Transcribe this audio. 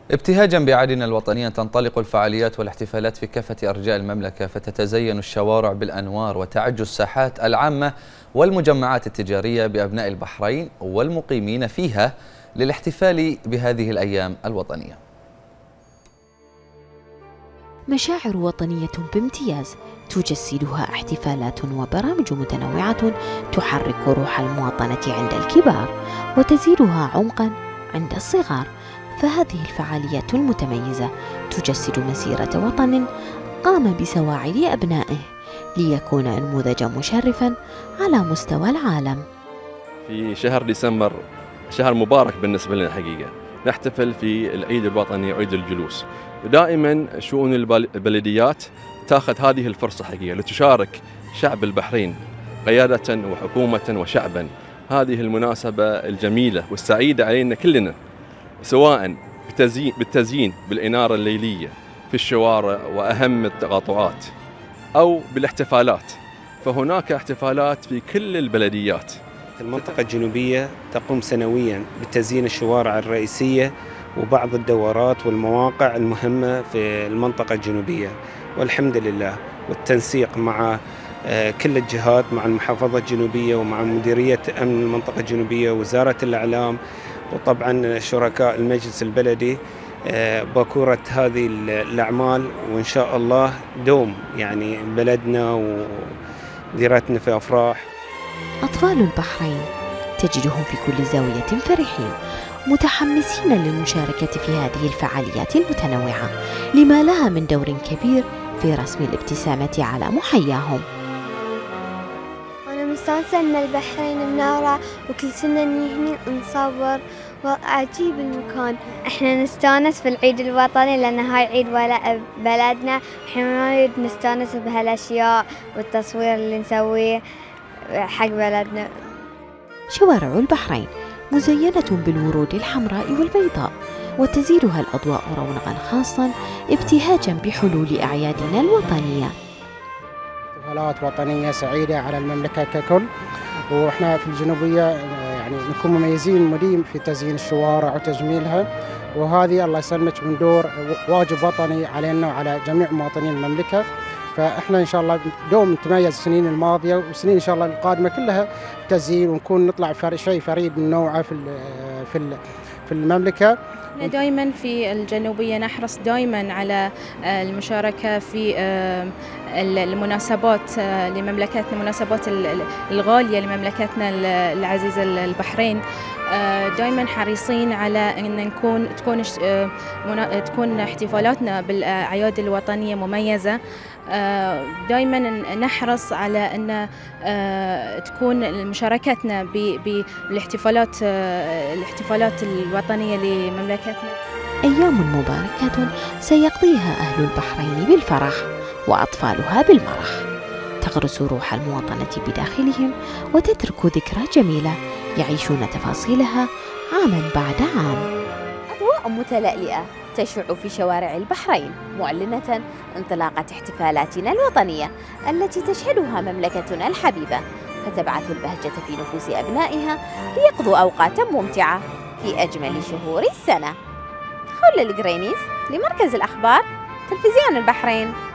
ابتهاجا بعيدنا الوطني تنطلق الفعاليات والاحتفالات في كافة أرجاء المملكة، فتتزين الشوارع بالأنوار وتعج الساحات العامة والمجمعات التجارية بأبناء البحرين والمقيمين فيها للاحتفال بهذه الأيام الوطنية. مشاعر وطنية بامتياز تجسدها احتفالات وبرامج متنوعة تحرك روح المواطنة عند الكبار وتزيدها عمقا عند الصغار. فهذه الفعاليات المتميزة تجسد مسيرة وطن قام بسواعد أبنائه ليكون نموذجا مشرفا على مستوى العالم. في شهر ديسمبر شهر مبارك بالنسبة لنا حقيقة، نحتفل في العيد الوطني وعيد الجلوس. دائما شؤون البلديات تاخذ هذه الفرصة حقيقة لتشارك شعب البحرين قيادة وحكومة وشعبا هذه المناسبة الجميلة والسعيدة علينا كلنا، سواء بالتزيين بالإنارة الليلية في الشوارع وأهم التقاطعات أو بالاحتفالات. فهناك احتفالات في كل البلديات. المنطقة الجنوبية تقوم سنويا بتزيين الشوارع الرئيسية وبعض الدورات والمواقع المهمة في المنطقة الجنوبية، والحمد لله والتنسيق مع كل الجهات، مع المحافظة الجنوبية ومع مديرية أمن المنطقة الجنوبية ووزارة الإعلام وطبعا شركاء المجلس البلدي باكورة هذه الأعمال، وإن شاء الله دوم يعني بلدنا وديرتنا في أفراح. أطفال البحرين تجدهم في كل زاوية فرحين متحمسين للمشاركة في هذه الفعاليات المتنوعة لما لها من دور كبير في رسم الابتسامة على محياهم. أنا مستانسة إن البحرين منورة وكل سنة نهني نصور وعجيب المكان. إحنا نستانس في العيد الوطني لأن هاي عيد بلدنا، إحنا وايد نستانس بهالأشياء والتصوير اللي نسويه حق بلدنا. شوارع البحرين مزينة بالورود الحمراء والبيضاء وتزيدها الأضواء رونقا خاصا ابتهاجا بحلول أعيادنا الوطنية. احتفالات وطنية سعيدة على المملكة ككل، وإحنا في الجنوبية يعني نكون مميزين مديم في تزيين الشوارع وتجميلها، وهذه الله يسلمك من دور واجب وطني علينا وعلى جميع مواطنين المملكة. فاحنا ان شاء الله دوم نتميز السنين الماضيه والسنين ان شاء الله القادمه كلها تزيين، ونكون نطلع شيء فريد من نوعه في المملكه. دائما في الجنوبيه نحرص دائما على المشاركه في المناسبات لمملكتنا، المناسبات الغاليه لمملكتنا العزيزه البحرين. دائما حريصين على ان تكون احتفالاتنا بالاعياد الوطنيه مميزه. دائما نحرص على ان تكون مشاركتنا بالاحتفالات الوطنيه لمملكتنا. ايام مباركه سيقضيها اهل البحرين بالفرح واطفالها بالمرح، تغرس روح المواطنه بداخلهم وتترك ذكرى جميله يعيشون تفاصيلها عاما بعد عام. أضواء متلألئة تشع في شوارع البحرين معلنة انطلاقة احتفالاتنا الوطنية التي تشهدها مملكتنا الحبيبة، فتبعث البهجة في نفوس أبنائها ليقضوا أوقاتا ممتعة في أجمل شهور السنة. خولة القرينيس لمركز الأخبار تلفزيون البحرين.